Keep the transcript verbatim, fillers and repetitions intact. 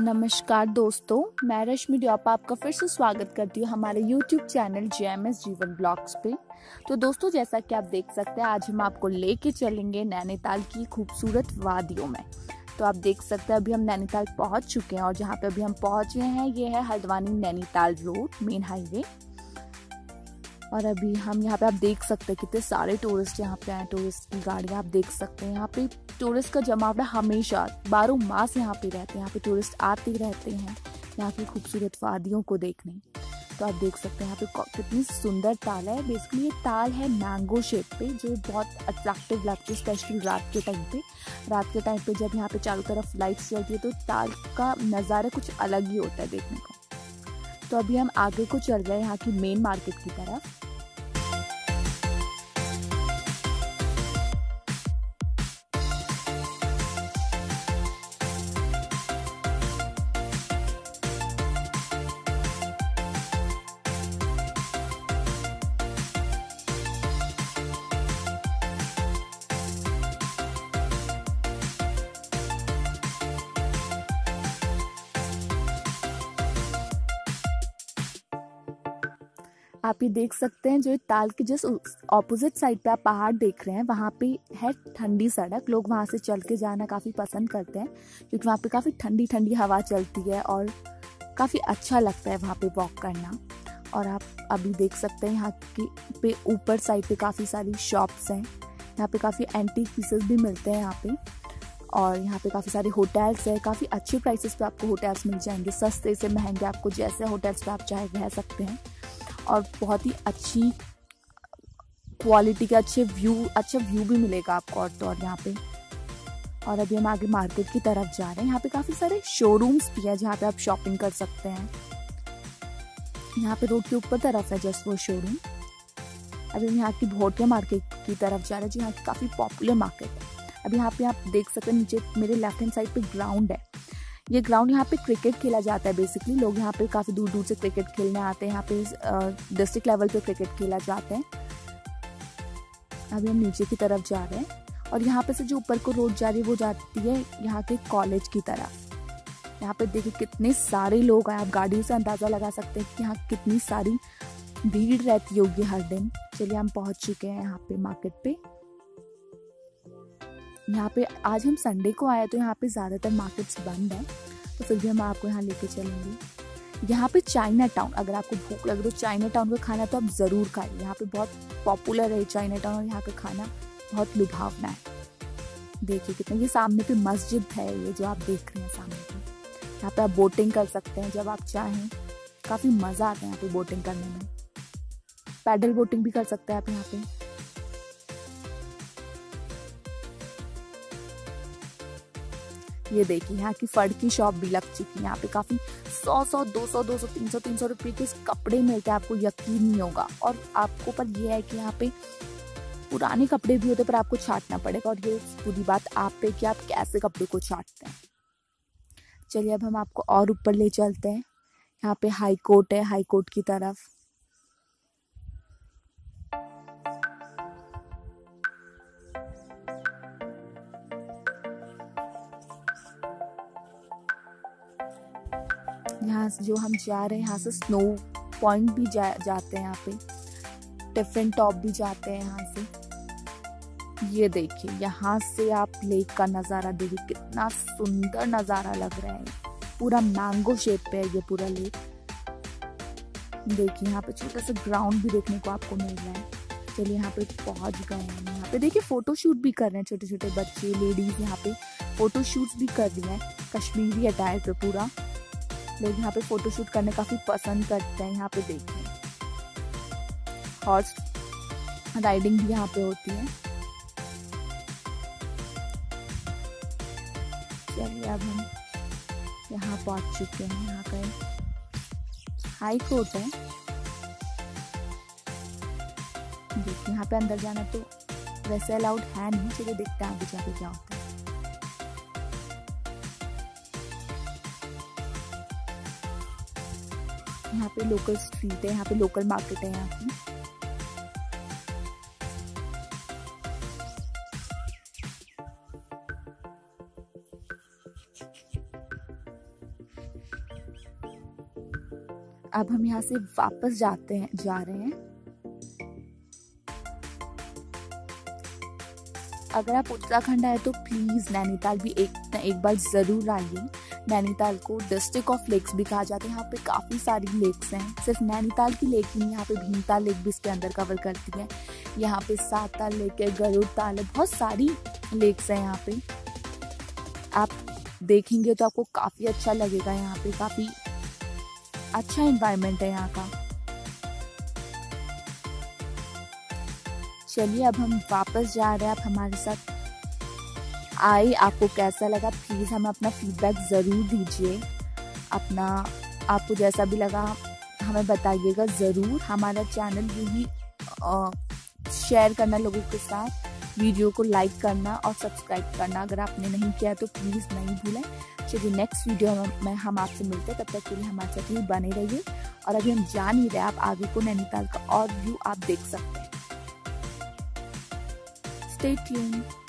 नमस्कार दोस्तों, मैं रश्मि डियोपा आपका फिर से स्वागत करती हूँ हमारे YouTube channel J M S Jeevan vlogs पे। तो दोस्तों, जैसा कि आप देख सकते हैं, आज हम आपको लेके चलेंगे नैनीताल की खूबसूरत वादियों में। तो आप देख सकते हैं अभी हम नैनीताल पहुँच चुके हैं और जहाँ पे अभी हम पहुँचे हैं ये है Haldwani Nainital road main highway. और अभी हम यहाँ पे आप देख सकते हैं कितने सारे टूरिस्ट यहाँ पे आए। टूरिस्ट की गाड़ियाँ आप देख सकते हैं, यहाँ पे टूरिस्ट का जमावड़ा हमेशा बारह मास यहाँ पे रहते हैं। यहाँ पे टूरिस्ट आते रहते हैं यहाँ की खूबसूरत वादियों को देखने। तो आप देख सकते हैं यहाँ पे कितनी सुंदर ताल है। बेसिकली ये ताल है मैंगो शेप पे, जो बहुत अट्रैक्टिव लगती है, स्पेशली रात के टाइम पे। रात के टाइम पे जब यहाँ पे चारों तरफ लाइट्स जलती है तो ताल का नज़ारा कुछ अलग ही होता है देखने को। तो अभी हम आगे को चल रहे हैं यहाँ की मेन मार्केट की तरफ। आप ये देख सकते हैं, जो ताल के जस्ट ऑपोजिट साइड पे आप पहाड़ देख रहे हैं, वहाँ पे है ठंडी सड़क। लोग वहाँ से चल के जाना काफ़ी पसंद करते हैं क्योंकि वहाँ पे काफ़ी ठंडी ठंडी हवा चलती है और काफ़ी अच्छा लगता है वहाँ पे वॉक करना। और आप अभी देख सकते हैं यहाँ की पे ऊपर साइड पे काफ़ी सारी शॉप्स हैं। यहाँ पे काफ़ी एंटीक पीसेस भी मिलते हैं यहाँ पे। और यहाँ पे काफ़ी सारे होटल्स हैं, काफ़ी अच्छे प्राइसेस पे आपको होटल्स मिल जाएंगे, सस्ते से महंगे, आपको जैसे होटल्स पे आप चाहे रह सकते हैं। और बहुत ही अच्छी क्वालिटी के अच्छे व्यू अच्छा व्यू भी मिलेगा आपको और तो और यहाँ पे। और अभी हम आगे मार्केट की तरफ जा रहे हैं। यहाँ पे काफ़ी सारे शोरूम्स भी हैं जहाँ पे आप शॉपिंग कर सकते हैं। यहाँ पे रोड के ऊपर तरफ है जस्ट वो शोरूम। अभी हम यहाँ की भोटिया मार्केट की तरफ जा रहे हैं, जो यहाँ की काफ़ी पॉपुलर मार्केट है। अभी यहाँ पे आप देख सकते हैं नीचे मेरे लेफ्ट हैंड साइड पे ग्राउंड है। ये ग्राउंड यहाँ पे क्रिकेट खेला जाता है। बेसिकली लोग यहाँ पे काफ़ी दूर दूर से क्रिकेट खेलने आते हैं। यहाँ पे डिस्ट्रिक्ट लेवल पे क्रिकेट खेला जाता है। अभी हम नीचे की तरफ जा रहे हैं और यहाँ पे से जो ऊपर को रोड जा रही है वो जाती है यहाँ के कॉलेज की तरफ। यहाँ पे देखिए कितने सारे लोग आए, आप गाड़ियों से अंदाज़ा लगा सकते हैं कि यहाँ कितनी सारी भीड़ रहती होगी हर दिन। चलिए, हम पहुँच चुके हैं यहाँ पे मार्केट पे। यहाँ पे आज हम संडे को आए तो यहाँ पे ज़्यादातर मार्केट्स बंद हैं, तो फिर भी हम आपको यहाँ लेके चलेंगे। यहाँ पे चाइना टाउन, अगर आपको भूख लगे तो चाइना टाउन का खाना तो आप ज़रूर खाइए। यहाँ पे बहुत पॉपुलर है चाइना टाउन और यहाँ का खाना बहुत लुभावना है। देखिए कितना, ये सामने पे मस्जिद है, ये जो आप देख रहे हैं सामने पे। यहाँ पे आप बोटिंग कर सकते हैं जब आप चाहें। काफ़ी मज़ा आता है यहाँ पे बोटिंग करने में। पैडल बोटिंग भी कर सकते हैं आप यहाँ पे। ये देखिए यहाँ की फड़ की शॉप भी लग चुकी है। यहाँ पे काफ़ी सौ सौ दो सौ दो सौ तीन सौ तीन सौ रुपये के कपड़े मिलते हैं, आपको यकीन नहीं होगा। और आपको पर यह है कि यहाँ पे पुराने कपड़े भी होते हैं पर आपको छांटना पड़ेगा, और ये पूरी बात आप पे कि आप कैसे कपड़े को छांटते हैं। चलिए, अब हम आपको और ऊपर ले चलते हैं। यहाँ पे हाई कोर्ट है, हाई कोर्ट की तरफ। यहाँ से जो हम जा रहे हैं, यहाँ से स्नो पॉइंट भी जा जाते हैं। यहाँ पे डिफरेंट टॉप भी जाते हैं यहाँ से। ये देखिए, यहाँ से आप लेक का नज़ारा देखिए, कितना सुंदर नज़ारा लग रहा है। पूरा मैंगो शेप पे है ये पूरा लेक। देखिए यहाँ पे छोटा सा ग्राउंड भी देखने को आपको मिल रहा है। चलिए, यहाँ पे पहुँच गए हैं। यहाँ पे देखिए फ़ोटो शूट भी कर रहे हैं छोटे छोटे बच्चे, लेडीज़ यहाँ पे फ़ोटो शूट्स भी कर रही हैं कश्मीरी अटायर पे। पूरा लोग यहाँ पे फोटो शूट करने काफ़ी पसंद करते हैं। यहाँ पे देखिए हॉर्स राइडिंग भी यहाँ पे होती है। चलिए, अब हम यहाँ पहुँच चुके हैं। यहाँ का हाई कोर्ट है। देखिए यहाँ पे अंदर जाना तो वैसे अलाउड है नहीं। चलिए देखते हैं आगे जाके क्या होता है। यहाँ पे लोकल स्ट्रीट है, यहाँ पे लोकल मार्केट है यहाँ की। अब हम यहाँ से वापस जाते हैं जा रहे हैं। अगर आप उत्तराखंड आए तो प्लीज नैनीताल भी एक न एक बार जरूर आइए। नैनीताल को डिस्ट्रिक्ट ऑफ लेक्स भी कहा जाता है। यहाँ पे काफी सारी लेक्स हैं। सिर्फ नैनीताल की लेक नहीं, यहाँ पे भीमताल लेक भी इसके अंदर कवर करती है। यहाँ पे सात ताल लेक है, गरुड़ ताल है, बहुत सारी लेक्स हैं यहाँ पे। आप देखेंगे तो आपको काफी अच्छा लगेगा। यहाँ पे काफी अच्छा एनवायरनमेंट है यहाँ का। चलिए अब हम वापस जा रहे हैं। आप हमारे साथ आए। आपको कैसा लगा प्लीज हमें अपना फीडबैक जरूर दीजिए। अपना आपको जैसा भी लगा हमें बताइएगा ज़रूर। हमारा चैनल यही शेयर करना लोगों के साथ, वीडियो को लाइक करना और सब्सक्राइब करना अगर आपने नहीं किया तो प्लीज़ नहीं भूलें। चलिए नेक्स्ट वीडियो में हम आपसे मिलते हैं, तब तक के लिए हमारे साथ ही बने रहिए। और अभी हम जान ही रहे, आप आगे को नैनीताल का और व्यू आप देख सकते हैं। Stay tuned.